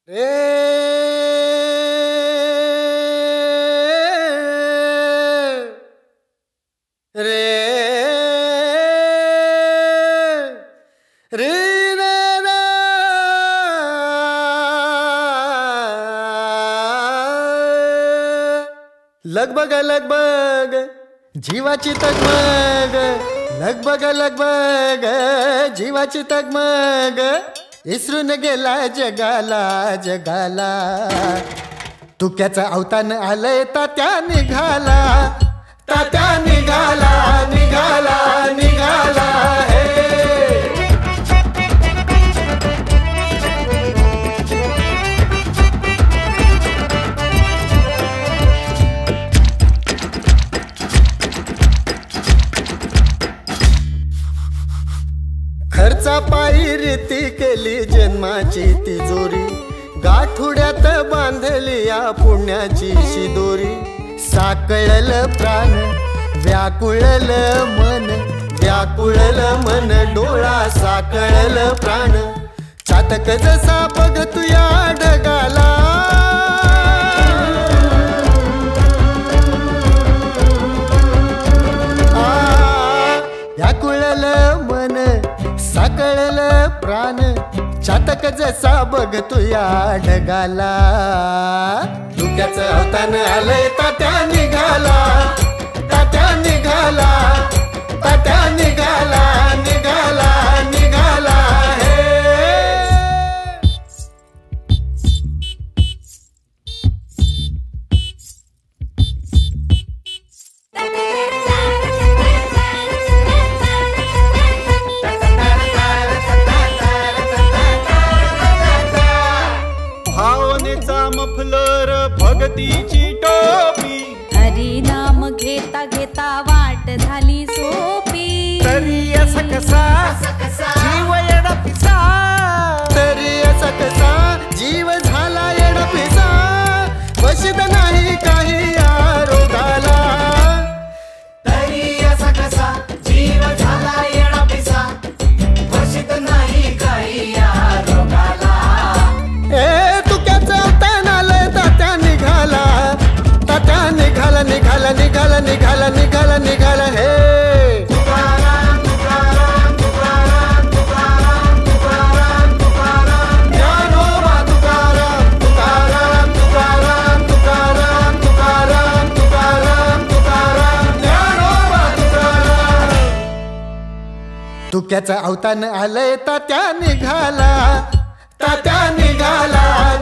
रे रे रे ना लगबग लगबग जीवाची तगमग लगबग जीवाची तगमग इसरून गेला जगाला जगाला तुक्याचा अवतान आलंय तात्या निघाला तात्या निघाला निघाला निघाला हे खर्चा पायी रीती केली जन्माची तिजोरी गाठुड्यात बांधली या पुण्याची शिदोरी साकळल प्राण व्याकुळल मन डोळा साकळल प्राण चातक जसा बघतू या ढगाला व्याकुळल मन साकळल प्राण चातक जसा बघतो या ढगाला धुक्याचं अवतान आलंय तात्या निघाला तात्या निघाला तात्या निघाला निघाला निघाला हे मफलर भगतीची टोपी हरी नाम घेता घेता वाट झाली सोपी तरी असा कसा जीव येडा पिसा तरी असा कसा जीव झाला येडा पिसा वशित नाही काही या रोगाला तरी असा कसा जीव झाला येडा पिसा वशित नाही काही या रोगाला ए तुक्याचं अवतान आलंय तात्या निघाला तात्या निघाला निघाला निघाला निघाला निघाला निघाला हे तुकाराम तुकाराम तुकाराम तुकाराम तुकाराम तुकाराम ज्ञानोबा तुकाराम तुकाराम तुकाराम तुकाराम तुकाराम तुकाराम तुकाराम ज्ञानोबा तुकाराम तुक्याचं अवतान आलंय तात्या निघाला तात्या निघाला